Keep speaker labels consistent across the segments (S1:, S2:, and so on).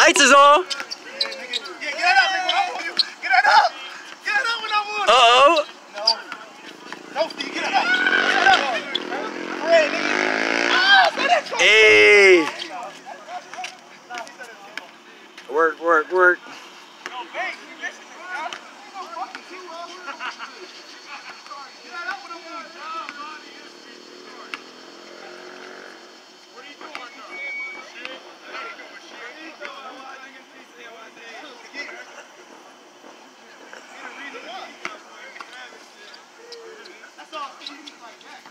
S1: lights is on.
S2: Yeah, get that up, nigga. Get that up. Get that up when I'm on.
S1: Uh-oh.
S2: No. No, Steve, get that up. Get that up. Hey, nigga. Ah, say that shit.
S1: Hey. Work, work, work.
S2: No, Banks, you missing it, y'all. Get that up when I'm on. What are you doing, though? That's all Steve like that.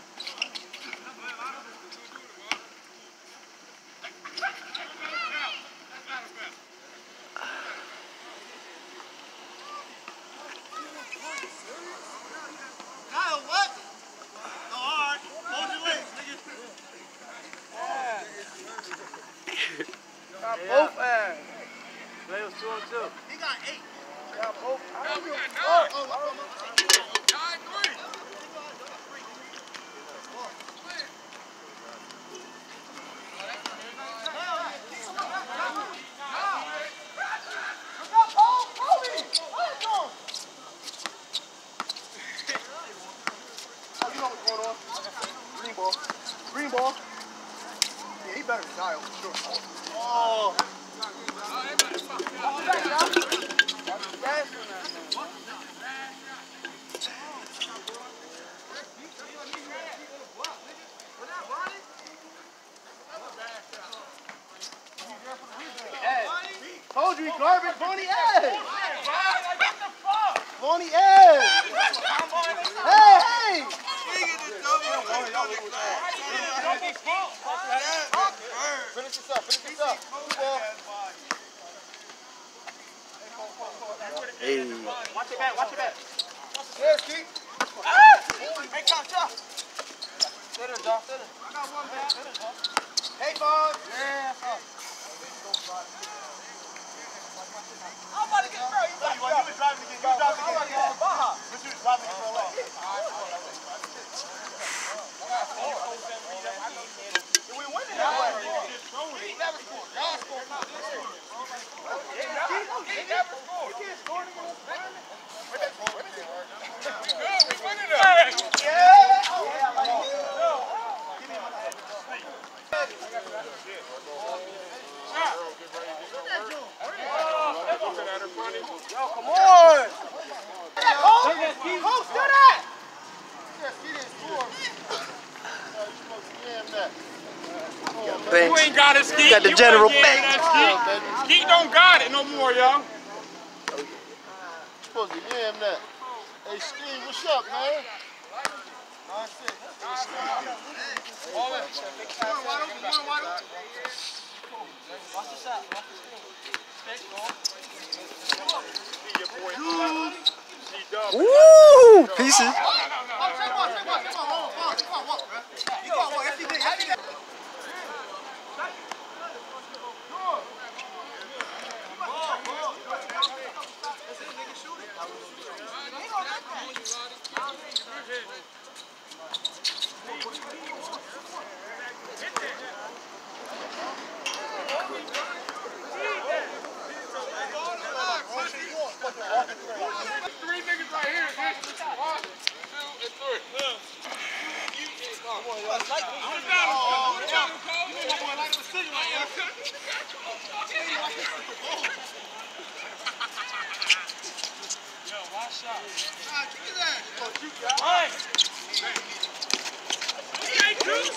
S2: Kyle, what? No, all right. Hold your legs, nigga.
S3: Got both ass. They was 2 on 2.
S2: He got 8.
S3: Got both. I don't give a fuck.
S2: Oh,
S4: 9-3.
S2: you know what's going on. Green ball. Green ball. Yeah, he better than Kyle for sure. Oh. Told you he garbage, Bonnie Ed. Bonnie Ed. Hey, hey. Finish this up, finish this up.
S1: Hey.
S2: Watch your back, watch your back. Yes, Keith. Hey, catch up. Sit in, Josh, sit in. I got one back. Hey, Bob. Yeah. I'm about to get bro. You was driving again. You was driving again. Baja. But you was driving again for a while. We winning that way. He never scored. Y'all scored. He never scored. You can't score against we winning that. Yeah. Yo, come on! Coach, do that! Yes, he didn't score. You're supposed to jam that.
S4: You ain't got it, Skeet.
S1: Got the general bank.
S4: Skeet don't got it no more, yo.
S2: You're supposed to jam that. Hey, Steve, what's up, man? 9-6. All in. One wide open, one wide open. Watch the shot, watch the screen.
S1: Woo! Pieces.
S4: Three niggas right here. 1, 2, and 3. Yo, watch out. Hey, Juice!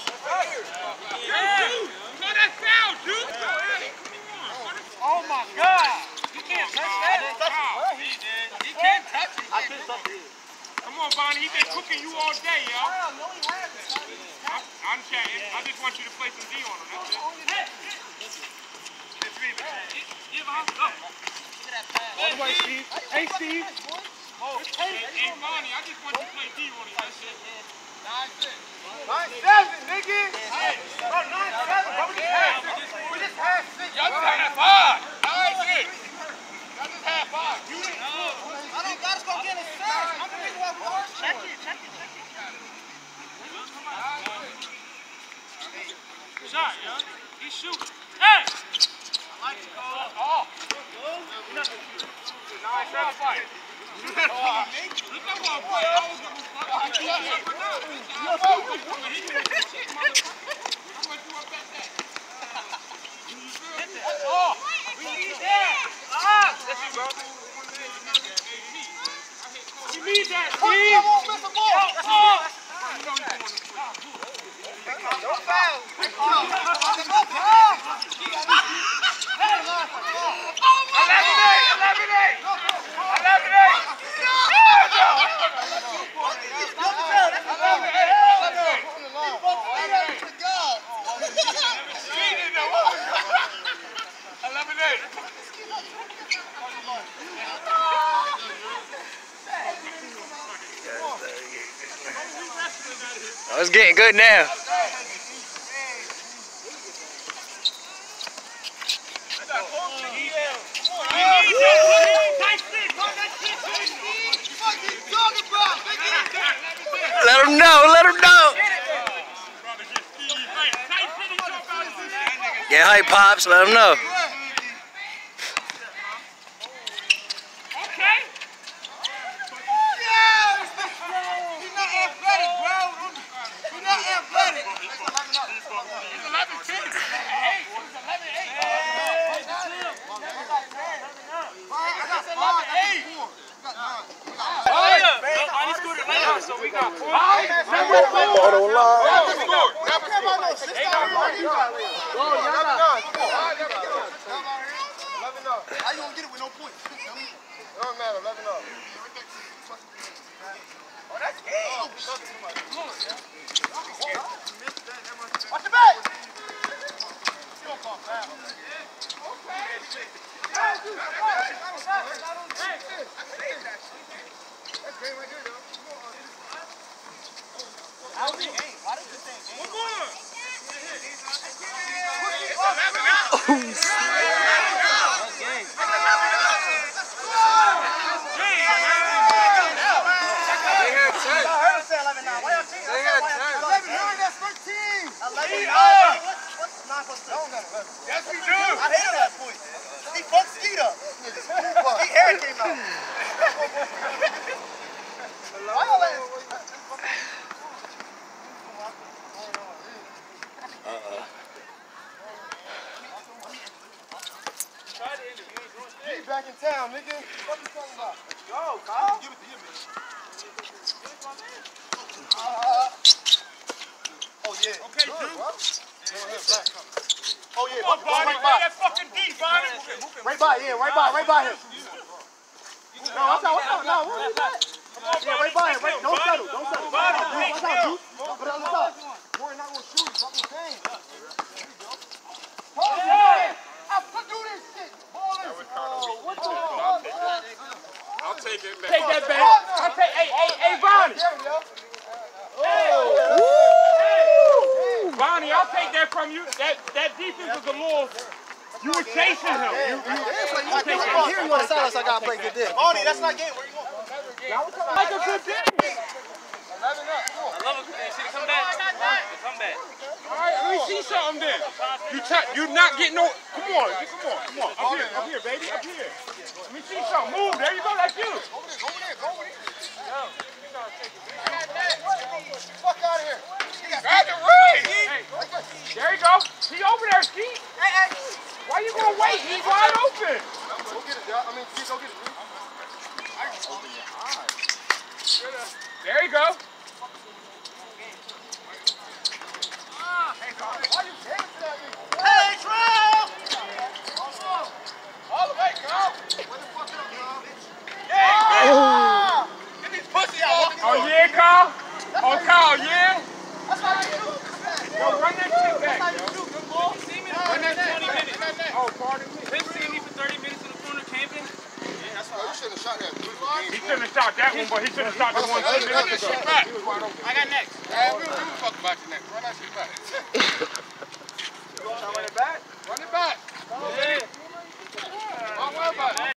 S4: No, that's foul, Juice! Oh my God! You can't touch that. He can't touch it. I can't touch it. Come on, Bonnie. He's been cooking you all day, yo. I'm chatting. I just want you to play some D on him. That's it. All the way, Steve. Hey, Steve. Hey, Bonnie. I just want you to play D on him. That's it.
S2: 9-7, nigga. Hey, bro, 9-7. Bro, we just had 6.
S4: Y'all just had 5. 9-6. Y'all just had 5. You didn't know.
S2: I don't gotta go get a sack. I'm the nigga who I'm check it.
S4: Shot, yo. He's shooting. Hey!
S1: Oh, it's getting good now. Let him know, let him know. Get hype, Pops, let him know.
S2: How you gonna get it with no points? It don't matter, 11 up. Oh, that's eight. Watch the back. You don't call foul. That's great right there, though. How is it game? Why does this thing game? One more. Yes, we do. I hate that point. He fucked Skeeter. He hair came out. He back in town, nigga. What you talking about? Let's go, Kyle. Give it to him, man. Oh, yeah. Okay, Drew. Oh yeah,
S4: Come on, Bonnie, play that fucking deep, Bonnie.
S2: right by him. No, I'm not, move that. Yeah, right by him, don't settle. Watch out, Duke. Put it on the top. You're not gonna shoot, that's what I'm saying. I could do this shit. What the fuck?
S4: I'll take it back. Take that back. Hey, Bonnie. Bonnie, I'll take that from you. That defense was a little. You were chasing him.
S2: Here you want to silence, I gotta play good dick. Bonnie, that's not game. Where you going?
S4: Like a good game.
S2: 11 up.
S5: I love it. Hey, see, come back. Come back.
S4: All right, let me see something then. You not getting no. Come on. Up here, baby. Up here. Let me see something. Move. There you go. That's you.
S2: Go over there. Fuck out of here.
S4: Grab the ring. There you go. He over there, Steve. Why you gonna wait? He's wide open.
S2: Go get it, Doc. Go get it.
S4: There you go.
S2: Hey, Trout! All the way, girl. Yeah! Get these pussy out.
S4: Oh, yeah, Kyle? Oh, Kyle, yeah?
S2: That's how you do.
S4: Yo, run that shit back, yo.
S5: Run that 20 minutes.
S4: Oh, pardon me.
S5: Been seeing me for 30 minutes in the corner camping.
S2: Yeah, that's right. You shouldn't have shot that.
S4: He shouldn't have shot that one, but he should have shot the one 2 minutes ago. He was wide open.
S5: I got next.
S2: Hey, we don't give a fuck about your next. Run that shit back.
S4: Run it back?
S2: Run it back.
S5: Yeah.
S2: Don't worry about it.